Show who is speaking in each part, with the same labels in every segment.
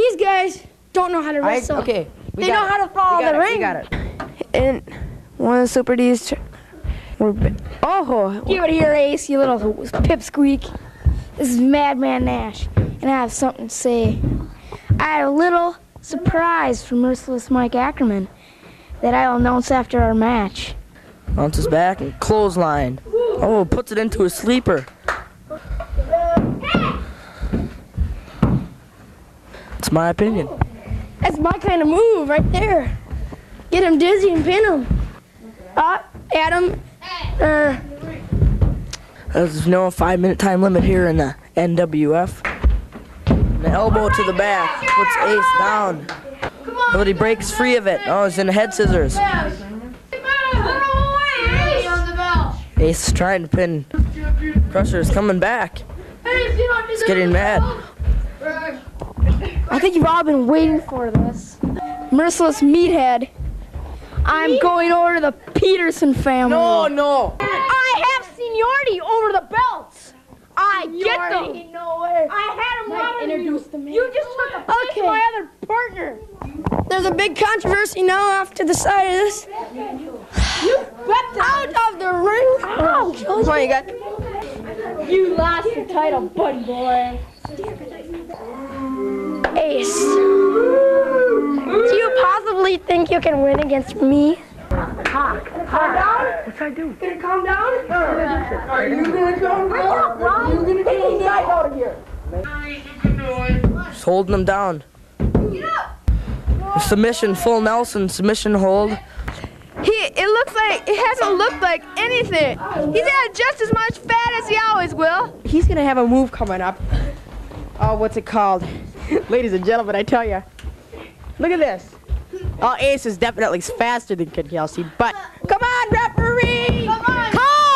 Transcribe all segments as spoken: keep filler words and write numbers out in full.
Speaker 1: these guys don't know how to wrestle.
Speaker 2: I, okay.
Speaker 1: They know
Speaker 2: it.
Speaker 1: how to follow the
Speaker 2: it.
Speaker 1: ring.
Speaker 2: We got it.
Speaker 3: And one of the Super D's. We're, oh,
Speaker 1: Give it here, Ace, you little pipsqueak. This is Madman Nash, and I have something to say. I had a little surprise from Merciless Mike Ackerman that I'll announce after our match.
Speaker 2: Bounces back and clothesline. Oh, puts it into a sleeper. It's my opinion.
Speaker 1: That's my kind of move right there. Get him dizzy and pin him. Uh, Adam, uh,
Speaker 2: There's no five-minute time limit here in the N W F. An elbow to the back, puts Ace down. But he breaks free of it. Oh, he's in the head scissors. Ace trying to pin. Crusher's coming back. He's getting mad.
Speaker 1: I think you've all been waiting for this. Merciless Meathead. I'm going over to the Peterson family.
Speaker 2: No, no.
Speaker 1: I have seniority over the belts. I get them.
Speaker 4: No way.
Speaker 1: I had them
Speaker 4: Mike
Speaker 1: longer
Speaker 4: introduced
Speaker 1: than
Speaker 4: them.
Speaker 1: you. You just took a place okay. my other partner. There's a big controversy now off to the side of this. You out of the ring. Ow.
Speaker 2: Come on, you got.
Speaker 4: You lost the title, buddy boy.
Speaker 1: Ace, do you possibly think you can win against me?
Speaker 2: Calm down? What's I do?
Speaker 1: Gonna calm down?
Speaker 2: Are you gonna calm down? Are you gonna calm down? Get out of here. Just holding him down. Submission, full Nelson, submission hold.
Speaker 3: he, it looks like, it hasn't looked like anything. He's had just as much fat as he always will.
Speaker 5: He's gonna have a move coming up. Oh, what's it called? Ladies and gentlemen, I tell you. Look at this. Oh, Ace is definitely faster than Kid Kelsey, but come on, referee! Come on!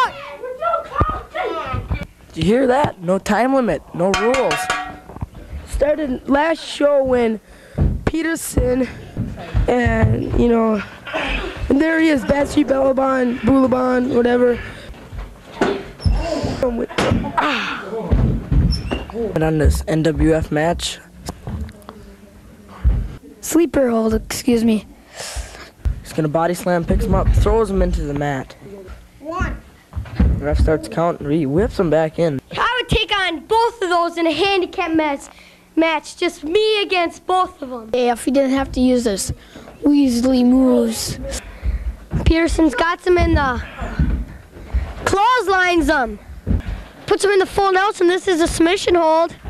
Speaker 5: Count!
Speaker 2: Did you hear that? No time limit, no rules.
Speaker 3: Started last show when Peterson and, you know, and there he is, Bad Street Bellabon, Boulabon, whatever. Ah.
Speaker 2: And on this N W F match,
Speaker 1: Sleeper hold, excuse me.
Speaker 2: he's gonna body slam, picks him up, throws him into the mat.
Speaker 1: One.
Speaker 2: The ref starts counting, he whips him back in.
Speaker 1: I would take on both of those in a handicap match. Match, just me against both of them. Yeah, if he didn't have to use this Weasley moves. Peterson's got him in the clotheslines him. Puts him in the full Nelson. This is a submission hold.